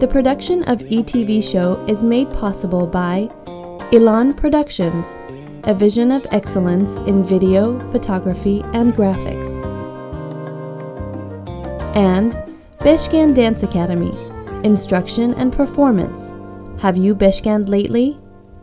The production of ETV Show is made possible by Elan Productions, a vision of excellence in video, photography, and graphics. And Beshkand Dance Academy, instruction and performance. Have you Beshkand lately?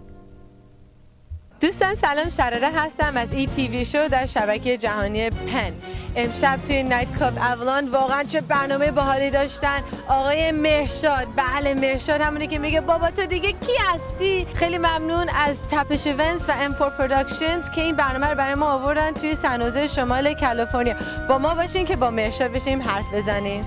دوستان سلام، شراره هستم از ETV شو در شبکه جهانی پن. امشب توی نایت کلاب اولان واقعا چه برنامه باحالی داشتن. آقای مهرشاد، بله مهرشاد همونه که میگه بابا تو دیگه کی هستی. خیلی ممنون از تپش ایونتس و M4 پروداکشنز که این برنامه رو برای ما آوردن توی سن خوزه شمال کالیفرنیا. با ما باشین که با مهرشاد بشیم حرف بزنیم.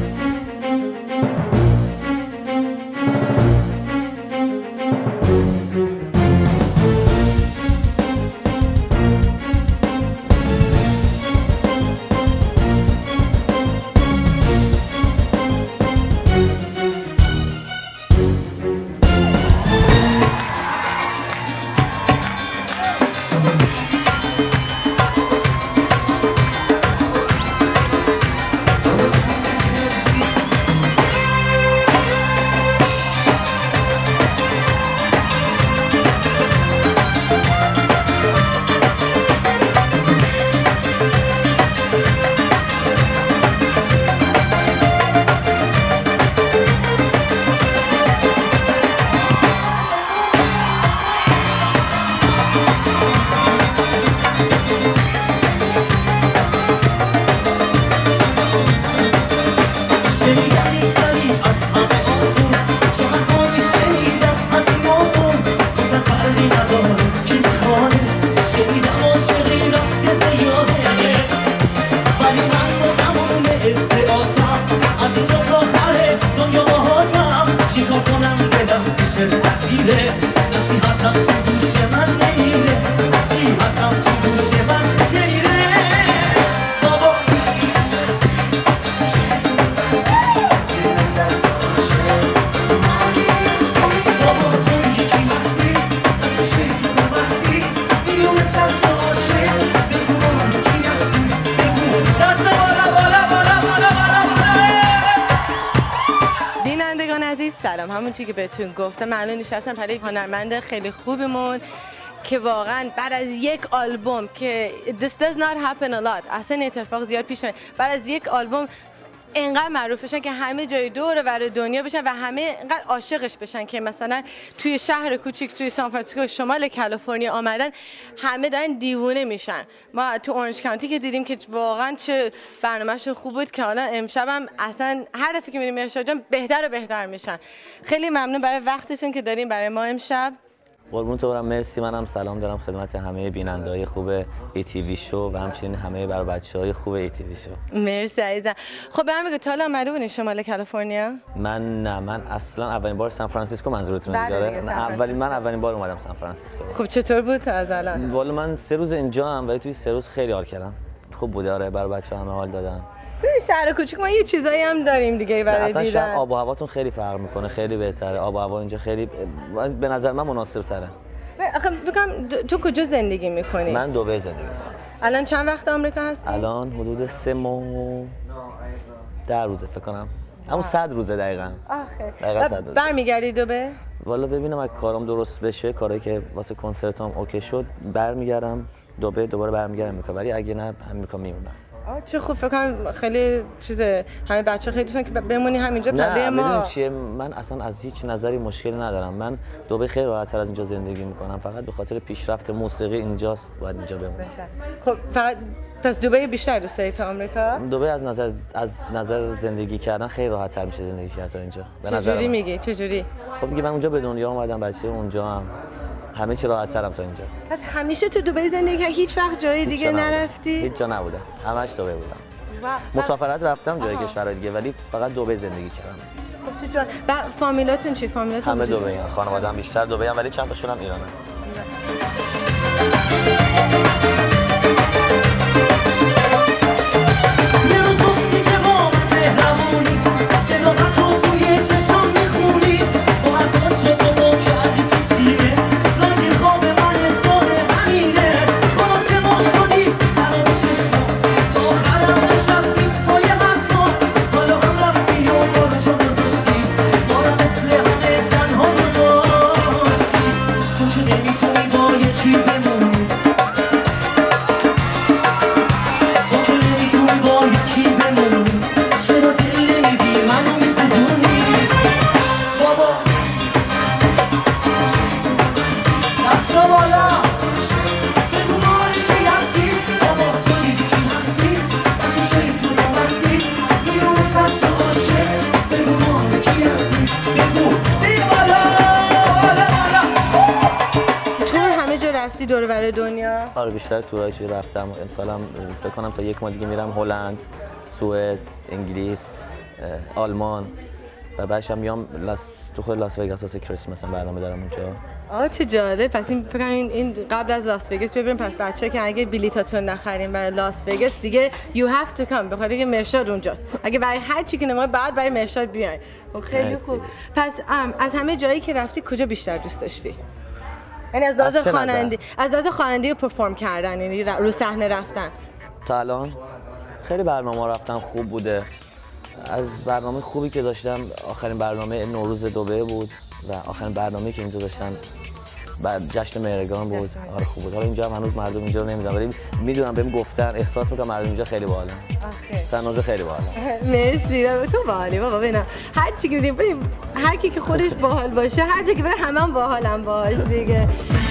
سلام، همون چیزی که بهتون گفتم، من الان نشستم برای هنرمند خیلی خوبمون که واقعا بعد از یک آلبوم که this does not happen a lot، اصلا اتفاق زیاد پیش نمیاد، بعد از یک آلبوم انقدر معروف بشن که همه جای دور و بر دنیا بشن و همه انقدر عاشقش بشن که مثلا توی شهر کوچیک توی سان فرانسیسکو شمال کالیفرنیا آمدن همه دارن دیوونه میشن. ما تو اورنج کانتی که دیدیم که واقعا چه برنامه‌ش خوب بود که حالا امشب هم اصلا هر دفعه که میریم مهرشاد جان بهتر و بهتر میشن. خیلی ممنون برای وقتتون که دارین برای ما امشب. قربونتون برم، مرسی. منم سلام دارم خدمت همه بیننده‌های خوب ETV شو و همچنین همه برای بچه‌های خوب ETV شو. مرسی عزیزم. خب به من بگو تا حالا اومده بودین شمال کالیفرنیا؟ من اصلا اولین بار سان فرانسیسکو منظورتون داره؟ من اولین بار اومدم سان فرانسیسکو. خب چطور بود تا از الان؟ والا من 3 روز اینجا ام ولی توی 3 روز خیلی حال کردم. خوب بود، آره، برای بچه‌ها همه حال دادن. توی شهر کوچیک ما یه چیزایی هم داریم دیگه برای دیدن. اصلا شهر آب و هواتون خیلی فرق میکنه، خیلی بهتره. آب و هوا اینجا خیلی به نظر من مناسب تره. آخه بگم تو کجا زندگی میکنی؟ من دبی زندگی میکنم. الان چند وقت آمریکا هستی؟ الان حدود 3 ماه 10 روزه فکر کنم. همون 100 روزه دقیقاً. آخه برمیگردی دبی؟ والا ببینم اگه کارم درست بشه، کاری که واسه کنسرتام اوکی شد، برمیگردم دبی، دوباره برمیگردم آمریکا، ولی اگه نه آمریکا میمونم. چه خوب، فکر کنم خیلی چیزه، همه بچه‌ها خیلی دوستن که بمونی همینجا پله ما. نه چیه، من اصلا از هیچ نظری مشکلی ندارم. من دبی خیلی راحت‌تر از اینجا زندگی میکنم، فقط به خاطر پیشرفت موسیقی اینجاست باید اینجا بمونم. خب فقط پس دبی بیشتر دوست داری تا آمریکا؟ دبی از نظر زندگی کردن خیلی راحت‌تر میشه زندگی کردن تا اینجا. چجوری میگی؟ چجوری؟ خب میگم من اونجا به دنیا اومدم، بچه اونجا هم همه چی راحت‌ترم تا اینجا. پس همیشه تو دبی زندگی کردی؟ هیچ وقت جای دیگه نرفتی؟ هیچ جا نبودم، همش دبی بودم. مسافرت رفتم جای کشورهای دیگه ولی فقط دبی زندگی کردم. خب چه جان؟ فامیلاتون چی؟ فامیلاتون همه دبی ان، خانواده‌ام بیشتر دبی ان ولی چند تاشون هم ایرانن. رفتی دور و بر دنیا؟ آره بیشتر تورای چی رفتم. امسالم فکر کنم تا 1 ماه دیگه میرم هلند، سوئد، انگلیس، آلمان و بعدش هم میام تو خود لاس وگاس واسه کریسمس هم برنامه دارم اونجا. چه جالب. پس این فکر کنم این قبل از لاس وگاس ببریم. پس بچه‌ها که اگه بلیطاتون نخریم برای لاس وگاس دیگه you have to come، بخاطر اینکه مرشاد اونجاست. اگه برای هر چی که نمیخواد بعد برای مرشاد بیاین. خیلی خوب. پس از همه جایی که رفتی کجا بیشتر دوست داشتی؟ یعنی از لحاظ خوانندگی و پرفورم کردن، یعنی رو صحنه رفتن. تا الان خیلی برنامه‌ها رفتم، خوب بوده. از برنامه خوبی که داشتم آخرین برنامه نوروز دبی بود و آخرین برنامه‌ای که اینجا داشتم بعد جشن مهرگان بود. آره خوب بود. حالا اینجا هم هنوز مردم اینجا رو نمیدونم ولی میدونم بهم گفتن، احساس میکنم مردم اینجا خیلی باحالن. سنوزه خیلی باحاله. مرسی. تو باحالی بابا. ببین هر چی که میگیم هر کی که خودش باحال باشه، هر جا که بره همه باحالن باهاش دیگه.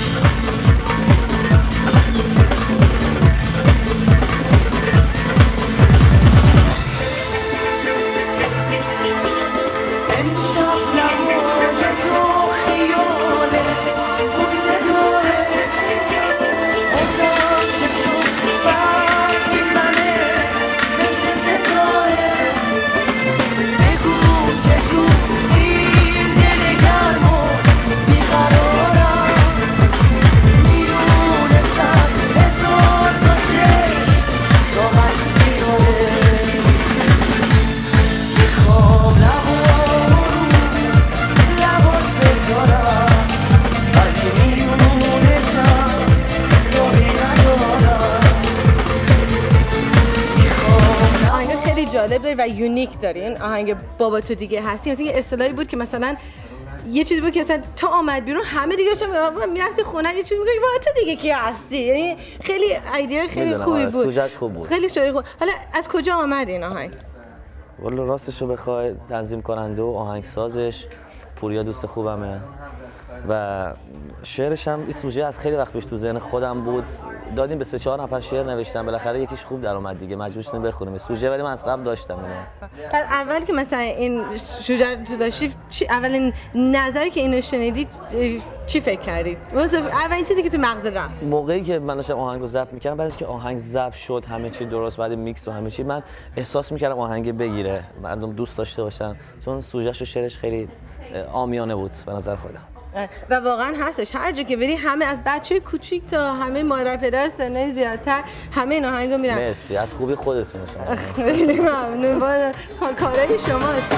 جالب داری و یونیک داری. این آهنگ بابا تو دیگه هستی مثلا یه اصطلاحی بود که مثلا یه چیزی بود که مثلا تا آمد بیرون همه دیگه داشتن میرفتی خونه یه چیزی میگه بابا تو دیگه کی هستی. یعنی خیلی ایده خیلی خوبی بود. سوژه‌اش خوب بود. خیلی شایع خوب. حالا از کجا آمد این آهنگ؟ والا راستش رو بخوای تنظیم کننده و آهنگسازش پوریا دوست خوبمه و شعرش هم این سوژه از خیلی وقت پیش تو ذهن خودم بود. دادیم به 3-4 نفر شعر نوشتم، بالاخره یکیش خوب در اومد دیگه، مجبور شدیم بخونیم سوژه، ولی من از قبل داشتم اینو. بعد اول که مثلا این شجاع تو داشتی اولین نظری که اینو شنیدی چی فکر کردی؟ اولین چیزی که تو مغزت رفت موقعی که من داشتم آهنگو ضبط می‌کردم، بعد از که آهنگ ضبط شد همه چی درست، بعد میکس و همه چی، من احساس می‌کردم آهنگ بگیره، مردم دوست داشته باشن، چون سوژه‌ش و شعرش خیلی عامیانه بود به نظر خودم. و واقعا هستش هر جا که بری همه از بچه کوچیک تا همه مادر پدر سنای زیادتر همه این آهنگو میرن. مرسی از خوبی خودتون شما. خیلی ممنون. کارهای شماست.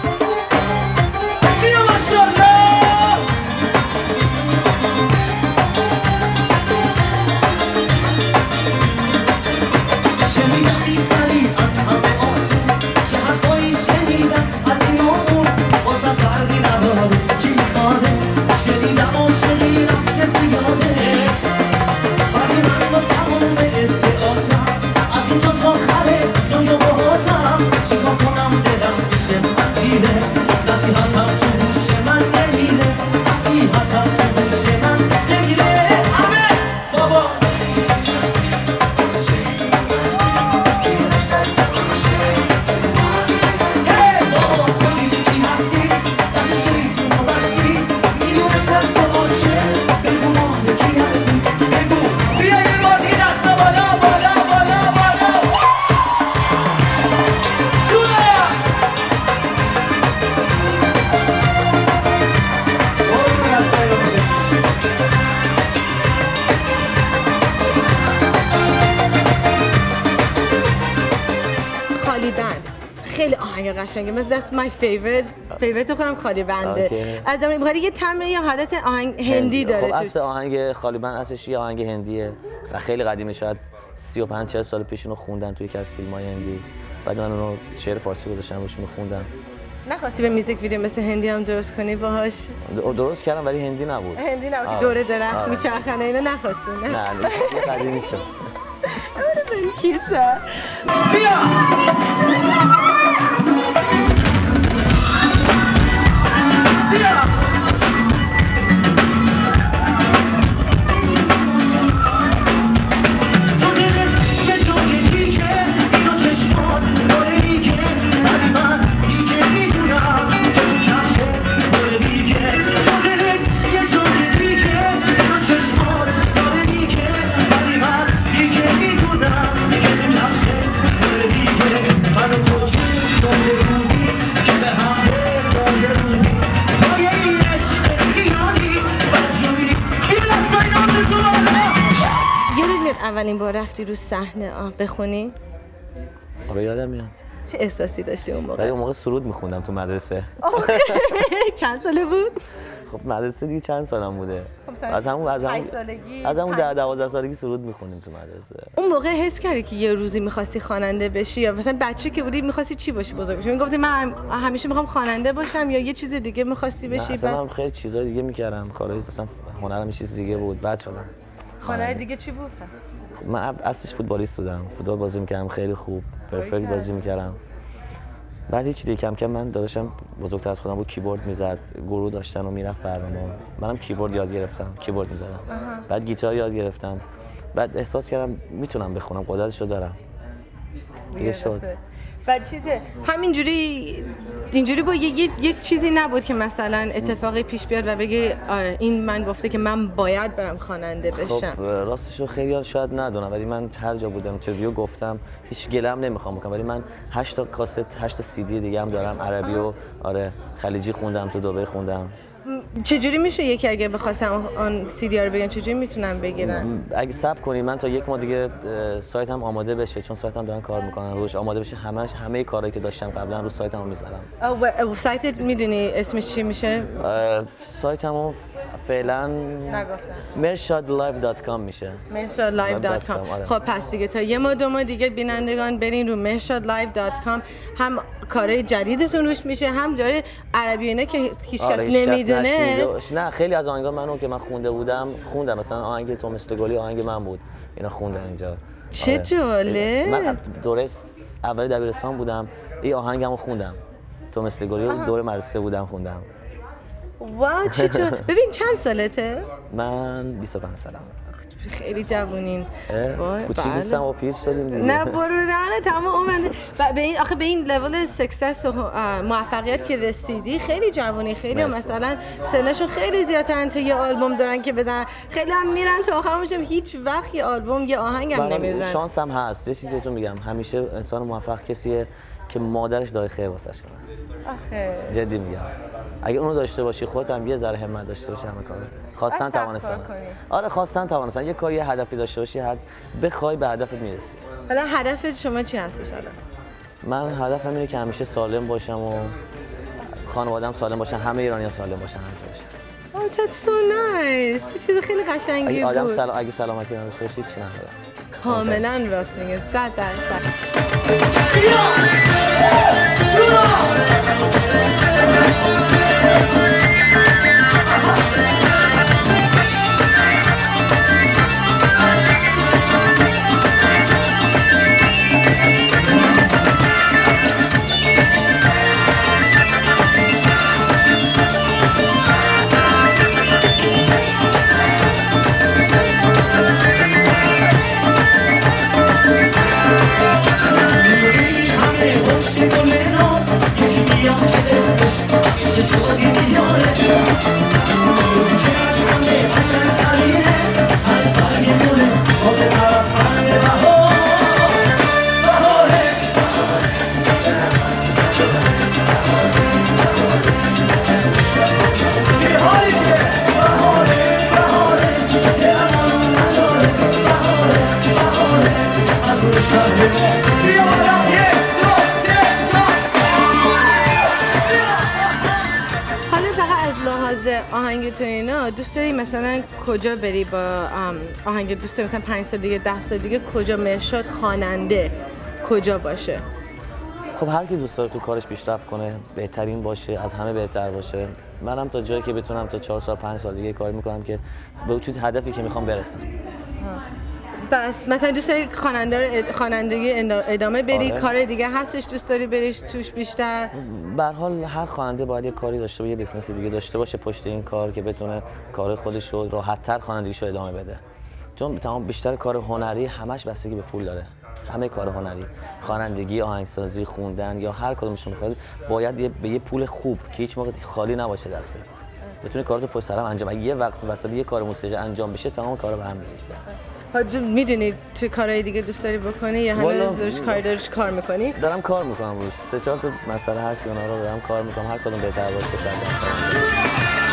خیلی آهنگ قشنگه. مثلا that's my favorite خودم خالی بنده. از در میگه یه تمرین یا حالت آهنگ هندی داره. خب اصل آهنگ خالی بند اصلش یه آهنگ هندیه و خیلی قدیمه، شاید 35-40 سال پیش اینو خوندن توی یکی از فیلم‌های هندی، بعد من اونو شعر فارسی گذاشتم روش خوندم. نخواستی به میوزیک ویدیو مثل هندی هم درست کنی باهاش؟ درست کردم ولی هندی نبود. هندی نبود که دوره درخت میچرخنه اینو نخواستی؟ نه قدیمی شد. کیشه بیا اولین بار رفتی رو صحنه بخونی؟ آره یادم میاد. چه احساسی داشتی اون موقع؟ ولی اون موقع سرود میخوندم تو مدرسه. چند ساله بود؟ خب مدرسه دیگه چند سالم بوده؟ خب از همون 12 سالگی سرود میخونیم تو مدرسه. اون موقع حس کردی که یه روزی می‌خواستی خواننده بشی یا مثلا بچه که بودی می‌خواستی چی باشی بزرگ بشی؟ میگفتی من همیشه می‌خوام خواننده باشم یا یه چیز دیگه می‌خواستی بشی؟ مثلا من خیلی چیزای دیگه می‌کردم، کارهای مثلا هنرم یه چیز دیگه بود. بعد شدم. هنر دیگه چی بود پس؟ من اصلش فوتبالیست بودم. فوتبال بازی می‌کردم خیلی خوب. پرفکت بازی می‌کردم. بعد هیچ دیگه کم کم من داداشم بزرگتر از خودم بود کیبورد میزد، گروه داشتن و میرفت برنامه. منم کیبورد یاد گرفتم، کیبورد میزدم. بعد گیتار یاد گرفتم. بعد احساس کردم میتونم بخونم، قدرتشو دارم. دیگه شد. بعد چیزه اینجوری با یک چیزی نبود که مثلا اتفاقی پیش بیاد و بگی این من گفته که من باید برم خواننده بشم. خب راستشو خیلی شاید ندونم ولی من هر جا بودم اینترویو گفتم هیچ گلم نمیخوام بکنم ولی من 8 تا کاست 8 تا سی دی دیگه هم دارم عربی و آره خلیجی خوندم تو دبی خوندم. چجوری میشه یکی اگه بخواستم آن سی دی رو بگن چجوری میتونن بگیرن؟ اگه صبر کنی من تا یک ماه دیگه سایتم آماده بشه چون سایتم دارن کار میکنن روش آماده بشه همه کارهایی که داشتم قبلا رو سایتم میذارم. سایتت میدونی اسمش چی میشه؟ سایتمو فعلا mershadlive.com میشه. mershadlive.com. خب پس دیگه تا یه ماه دو ماه دیگه بینندگان برین رو mershadlive.com هم کارهای جدیدتون روش میشه هم داره عربی نه که هیچ کس نمیدونه. نه خیلی از آهنگا منو که من خوندم مثلا آهنگ تو مثل گلی آهنگ من بود اینا خوندن اینجا. چه جالب. من دوره اول دبیرستان بودم این آهنگمو خوندم تو مثل گلی دوره مدرسه بودم خوندم. واو چه جالب. ببین چند سالته؟ من 25 سالم. خیلی جوونین. کوچیک نیستم و پیر شدیم دیگه. نه برو نه تمام عمرم به این به این لول سکسس و موفقیت که رسیدی خیلی جوونی خیلی مثلا سنشون خیلی زیادن تا یه آلبوم دارن که بزنن خیلی هم میرن تا آخر میشم هیچ وقت یه آلبوم یه آهنگم نمیزنن. شانس هم هست یه چیزی بهتون میگم همیشه انسان موفق کسیه که مادرش دای خیر واسش کنه. آخه جدی میگم اگه اونو داشته باشی خودت هم یه ذره همت داشته باشی همه کارو خواستن توانستن است. آره خواستن توانستن یه کاری یه هدفی داشته باشی بخوای به هدفت میرسی. حالا هدف شما چی هستش الان؟ من هدفم اینه که همیشه سالم باشم و خانواده‌ام سالم باشن همه ایرانی‌ها سالم باشن Oh that's so nice. چه چیز خیلی قشنگی بود. اگه سلامتی نداشته باشی چی نداره. کاملا راست میگه 100%. آهنگ تو اینا دوست داری مثلا کجا بری با آهنگ دوست داری مثلا 5 سال دیگه 10 سال دیگه کجا مرشاد خواننده کجا باشه؟ خب هر کی دوست داره تو کارش پیشرفت کنه بهترین باشه از همه بهتر باشه. منم تا جایی که بتونم تا 4 سال 5 سال دیگه کار میکنم که به اون هدفی که میخوام برسم. بس مثلا دوست داری خوانندگی ادامه بدی؟ آره. کار دیگه هستش دوست داری بریش توش بیشتر؟ به هر حال هر خواننده باید یه کاری داشته باشه، یه بیزنس دیگه داشته باشه پشت این کار که بتونه کار خودش رو راحت‌تر خوانندگیشو ادامه بده. چون تمام بیشتر کار هنری همش بستگی به پول داره. همه کار هنری، خوانندگی، آهنگسازی، خوندن یا هر کدومش می‌خواد باید به یه پول خوب که هیچ موقع خالی نباشه دسته. بتونه کارتو پشت سر هم انجام. اگه یه وقت وسط یه کار موسیقی انجام بشه تمام کارا به هم می‌ریزه. میدونی تو کارهای دیگه دوست داری بکنی یا هنوز دارش کار میکنی؟ دارم کار میکنم روش 3-4 تا مسئله هست که اونا رو دارم کار میکنم هر کدوم بهتر باشه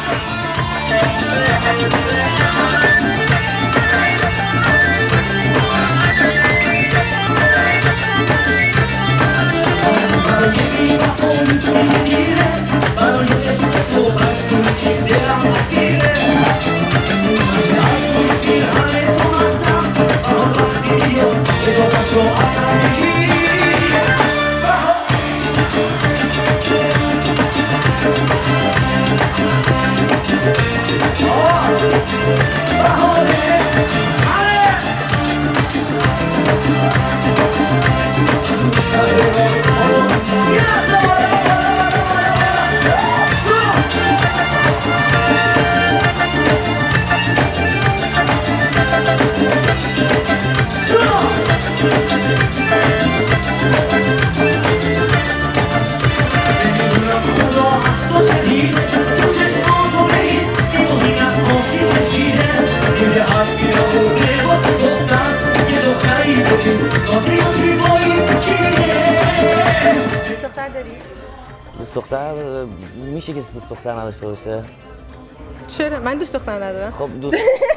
صد دوست دختر میشه که دوست دختر نداشته باشه؟ چرا؟ من دوست دختر ندارم. خب دوست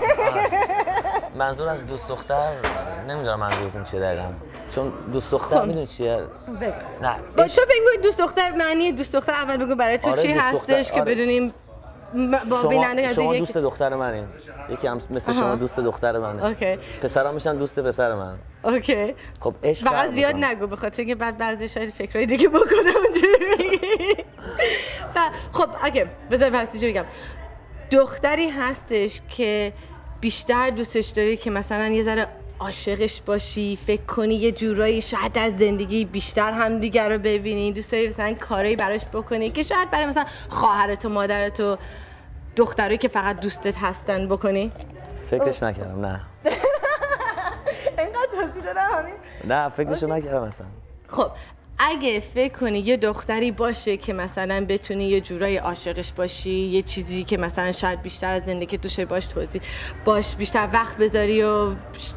منظور از دوست دختر نمیدونم منظورتون چیه دقیقاً. چون دوست دختر میدونی چیه؟ نه با تو فکر کنید دوست دختر معنی دوست دختر اول بگو برای تو چی هستش که بدونیم با بیننده شما دوست دختر منین. یکی هم مثل شما دوست دختر منه. اوکی. پسرام میشن دوست پسر من. اوکی. خب عشق فقط زیاد نگو به خاطر اینکه بعد بعضی شاید فکرای دیگه بکنه اونجوری بگی. خب اوکی بذار پس بگم. دختری هستش که بیشتر دوستش داری که مثلا یه ذره عاشقش باشی، فکر کنی یه جورایی شاید در زندگی بیشتر همدیگر رو ببینی، دوست داری مثلا کاری براش بکنی که شاید برای مثلا خواهرت و مادرت و دخترایی که فقط دوستت هستن بکنی؟ فکرش نکردم نه. اینقدر توضیح دادم همین؟ نه فکرشو نکردم اصلا. خب اگه فکر کنی یه دختری باشه که مثلا بتونی یه جورایی عاشقش باشی، یه چیزی که مثلا شاید بیشتر از زندگی توشه باش توضیح باش بیشتر وقت بذاری و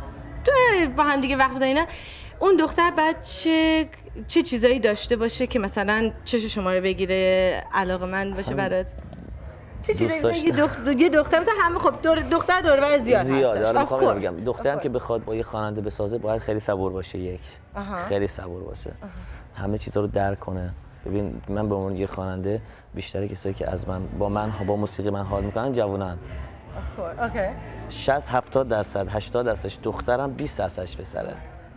با هم دیگه وقت بذاری، نه اون دختر بعد چه چیزایی داشته باشه که مثلا چش شما رو بگیره، علاقه‌مند باشه برات؟ چه چیزایی یه دختر مثلا همه خب دختر دور بر زیاد هستش. آره میخوام بگم دخترم که بخواد با یه خواننده بسازه باید خیلی صبور باشه. خیلی صبور باشه. همه چیزا رو درک کنه. ببین من به عنوان یه خواننده بیشتر کسایی که از من با موسیقی من حال میکنن جوونن. اوکی. 60-70% 80% دخترم 20%ش پسره.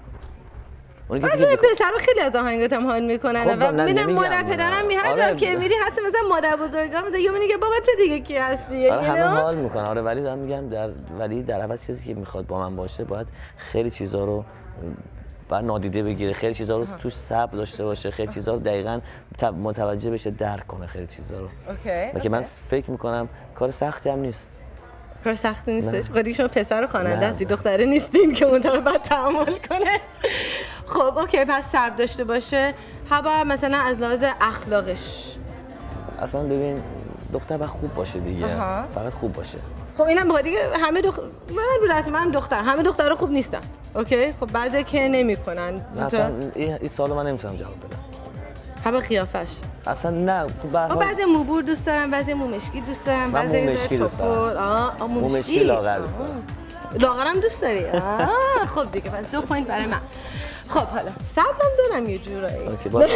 من پسرا خیلی از آهنگات هم حال میکنن و میبینم مادر پدرم هر جا که میری حتی مثلا مادر بزرگا مثلا یه میگه بابا تو دیگه کی هستی؟ آره همه حال میکنن. آره ولی دارم میگم ولی در عوض کسی که میخواد با من باشه باید خیلی چیزا رو باید نادیده بگیره، خیلی چیزا رو توش صبر داشته باشه، خیلی چیزا رو دقیقاً متوجه بشه، درک کنه خیلی چیزا رو. اوکی. که من فکر میکنم کار سختی هم نیست. کار سختی نیستش. خودی شما پسر خواننده هستی، دختره نیستین که اون طرف باید تحمل کنه. خب اوکی پس صبر داشته باشه. هوا مثلا از لحاظ اخلاقش اصلا ببین دختر باید خوب باشه دیگه. فقط خوب باشه. خب اینم بخاطر دیگه همه من دختر همه دخترها خوب نیستن. اوکی خب بعضی که نمیکنن. اصلا این سوالو من نمیتونم جواب بدم. هوا قیافش اصلا نه خب به هر حال بعضی موبور دوست دارم، بعضی مومشکی دوست دارم، بعضی مومشکی دوست دارم. مومشکی لاغر دوست دارم. لاغرم دوست داری؟ خب دیگه پس 2 پوینت برای من. خب حالا صبرم دارم یه جورایی. اوکی باشه.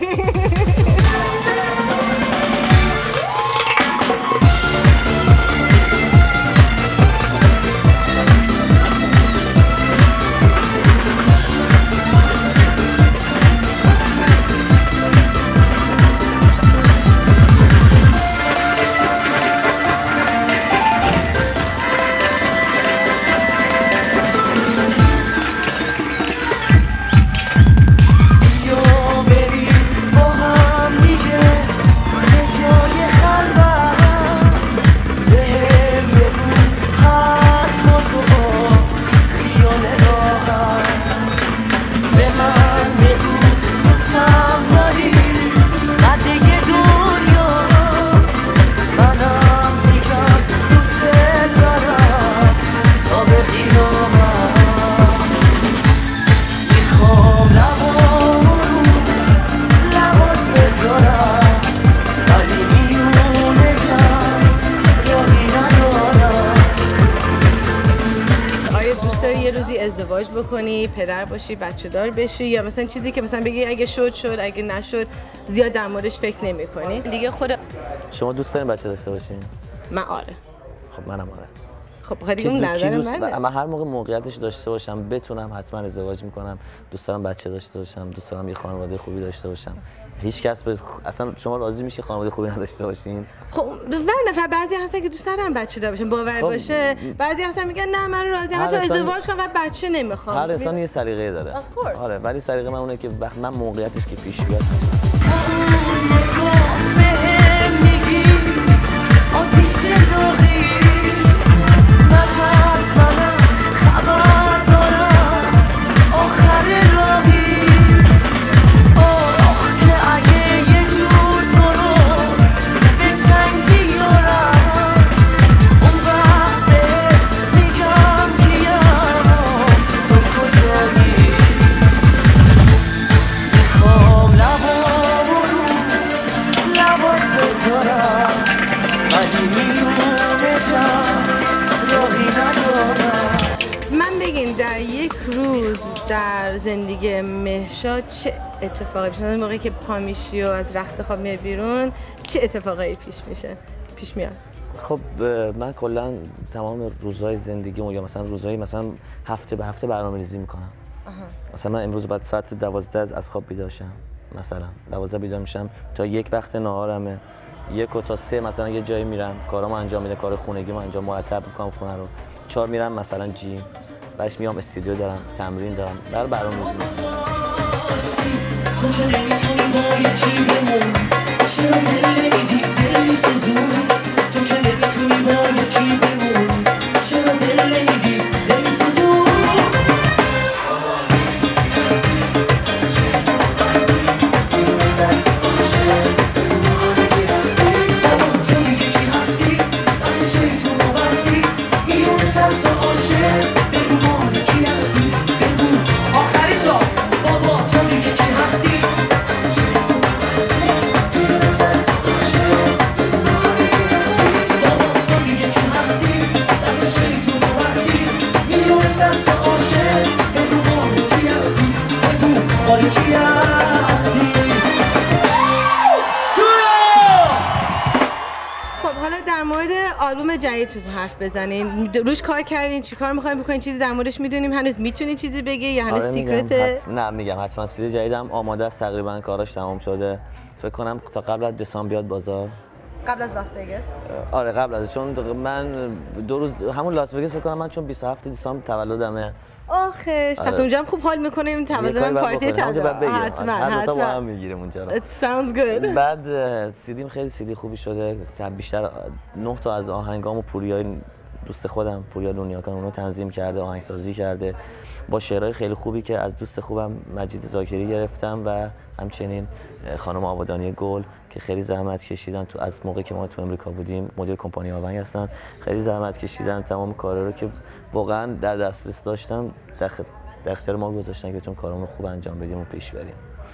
ازدواج بکنی، پدر باشی، بچه دار بشی، یا مثلا چیزی که مثلا بگی اگه شد اگه نشد زیاد در موردش فکر نمی‌کنی دیگه؟ خود شما دوست دارین بچه داشته باشین؟ من آره. خب منم آره. خب خیلی اون نظر منه. من هر موقع موقعیتش داشته باشم بتونم حتما ازدواج میکنم. دوست دارم بچه داشته باشم، دوست دارم یه خانواده خوبی داشته باشم. هیچ کس اصلا شما راضی میشی خانواده خوبی نداشته باشین؟ خب نفر بعضی هستن که دوست دارن بچه دار باشن باور باشه، بعضی هستن میگن نه من راضی حتی ازدواج کنم و بچه نمیخوام. هر انسان یه سلیقه داره. آره ولی سلیقه من اونه که وقت من موقعیتش که پیش بیاد در زندگی مهشاد چه اتفاقی میشه؟ موقعی که پا میشی و از رخت خواب میای بیرون چه اتفاقایی پیش میاد؟ خب من کلا تمام روزهای زندگیمو یا مثلا روزهای مثلا هفته به هفته برنامه‌ریزی میکنم. مثلا من امروز بعد ساعت 12 از خواب بیدار شم، مثلا 12 بیدار میشم تا 1 وقت ناهارمه، 1 تا 3 مثلا یه جایی میرم کارامو انجام میدم، کار خونگیمو انجام مرتب میکنم خونه رو، 4 میرم مثلا جیم، بعدش میام استودیو دارم، تمرین دارم، برنامه‌ریزی آلبوم جدیدتون حرف بزنین، روش کار کردین، چیکار می‌خواید بکنین، چیزی در موردش میدونیم، هنوز میتونین چیزی بگی یا هنوز سیکرته؟ نه میگم حتما سیدی جدیدم آماده است، تقریبا کاراش تمام شده، فکر کنم تا قبل از دسامبر بیاد بازار. قبل از لاس وگاس؟ آره قبل از، چون من 2 روز همون لاس وگاس فکر کنم من چون 27 دسامبر تولدمه. آخش پس اونجا هم خوب حال میکنیم، تولدم پارتی تولد حتما با هم میگیریم اونجا رو. It sounds good. بعد سیدیم خیلی سیدی خوبی شده، بیشتر 9 تا از آهنگامو پوریای دوست خودم پوریا دنیاکان اونو تنظیم کرده، آهنگسازی کرده با شعرهای خیلی خوبی که از دوست خوبم مجید زاکری گرفتم و همچنین خانم آبادانی گل که خیلی زحمت کشیدن تو از موقعی که ما تو امریکا بودیم، مدیر کمپانی آونگ هستن، خیلی زحمت کشیدن تمام کارا رو که واقعا در دسترس داشتم در اختیار ما گذاشتن که بتونیم کارامون خوب انجام بدیم و پیش بریم.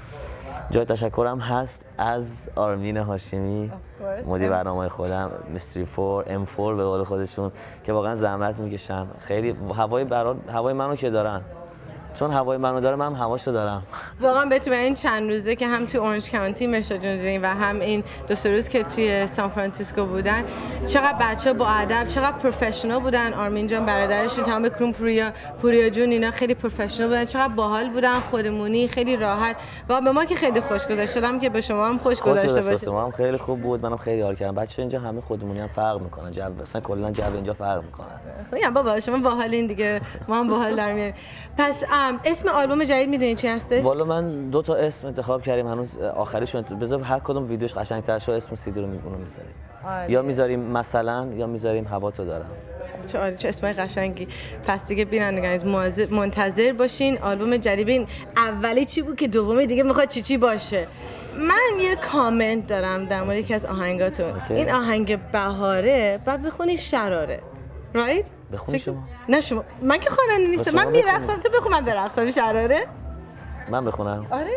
جای تشکرم هست از آرمین هاشمی مدیر برنامه خودم، میستری 4 M4 به قول خودشون که واقعا زحمت میکشن، خیلی هوای منو که دارن، چون هوای منو داره من هواشو دارم. واقعا بهتون این چند روزه که هم تو اورنج کانتی مهشاد جون دیدیم و هم این 2 روز که توی سان فرانسیسکو بودن، چقدر بچه‌ها با ادب، چقدر پروفشنال بودن. آرمین جان برادرشون، تمام کروم پوریا جون اینا خیلی پروفشنال بودن، چقدر باحال بودن، خودمونی، خیلی راحت. و به ما که خیلی خوش گذشت، دارم که به شما هم خوش گذشته باشه. ما هم خیلی خوب بود، منم خیلی حال کردم. بچه‌ها اینجا همه خودمونی هم فرق میکنن، جو اصلا کلا جو اینجا فرق میکنه. خب بابا شما باحالین دیگه، ما هم باحال در میاریم. پس اسم آلبوم جدید میدونین چی هسته؟ والا من 2 تا اسم انتخاب کردیم، هنوز آخریشون بذار هر کدوم ویدیوش قشنگ‌تر شه اسم سیدی رو میذاریم. یا میذاریم مثلا یا میذاریم هوا تو دارم. چه اسمای قشنگی. پس دیگه بینندگان منتظر باشین آلبوم جدید. این اولی چی بود که دومی دیگه میخواد چی باشه؟ من یه کامنت دارم در مورد یکی از آهنگاتون. این آهنگ بهاره بعد بخونی شراره. رایت؟ بخونی شما؟ نه شما، من که خواننده نیستم، من میرقصم، تو بخون من برقصم. شراره؟ من بخونم؟ آره.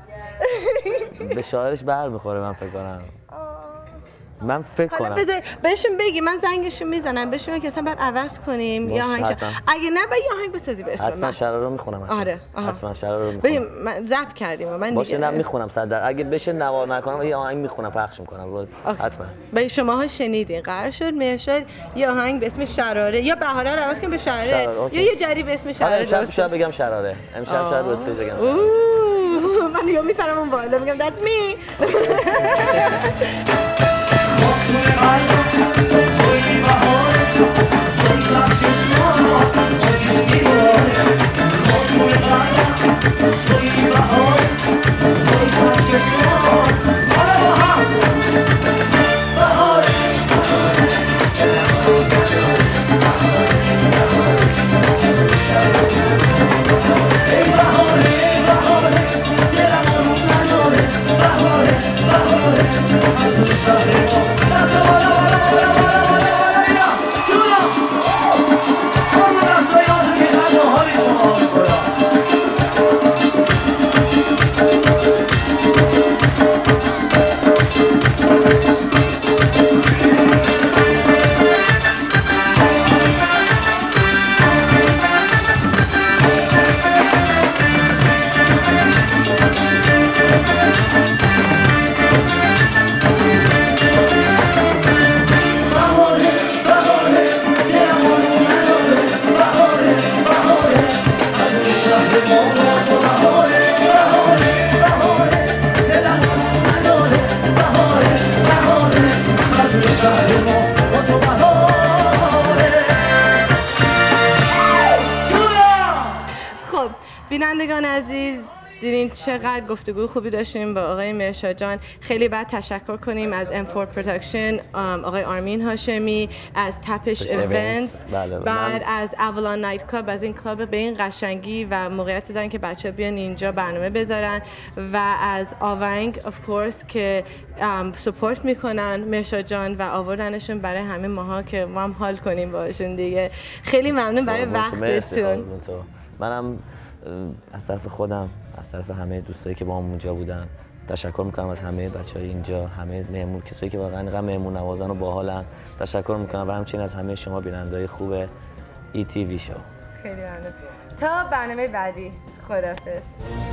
به شاعرش بر میخوره من فکر کنم. من فکر کنم حالا بهشون بگی، من زنگشون میزنم بهشون که اصلا بعد عوض کنیم یا آهنگ اگه نه با یه آهنگ بسازی به اسم من. حتما شراره رو میخونم. آره حتما شراره رو میخونم. من ضبط کردیم و من باشه میخونم 100 اگه بشه نوار نکنم یه آهنگ میخونم پخش میکنم حتما. به شماها شنیدین قرار شد مهشاد یه آهنگ به اسم شراره یا بهاره رو عوض کنیم به شراره یا یه جدید به اسم شراره. امشب بگم شراره، امشب شاید درست بگم. من یا میپرم اون بالا میگم that's me. خب بینندگان عزیز دیدین چقدر گفتگو خوبی داشتیم با آقای مرشاد جان. خیلی بعد تشکر کنیم از M4 پروداکشن، آقای آرمین هاشمی، از تپش ایونتس، بعد از اولان نایت کلاب، از این کلاب به این قشنگی و موقعیت دادن که بچه بیان اینجا برنامه بذارن، و از آونگ اف کورس که سپورت میکنن مرشاد جان و آوردنشون برای همه ماها که ما هم حال کنیم باشون دیگه. خیلی ممنون برای وقتتون. منم از طرف خودم، از طرف همه دوستایی که با هم اونجا بودن تشکر میکنم، از همه بچهای اینجا، همه مهمون، کسایی که واقعا اینقدر مهمون نوازن و باحالن تشکر میکنم، و همچنین از همه شما بیننده‌های خوب ETV شو. خیلی ممنون. تا برنامه بعدی، خداحافظ.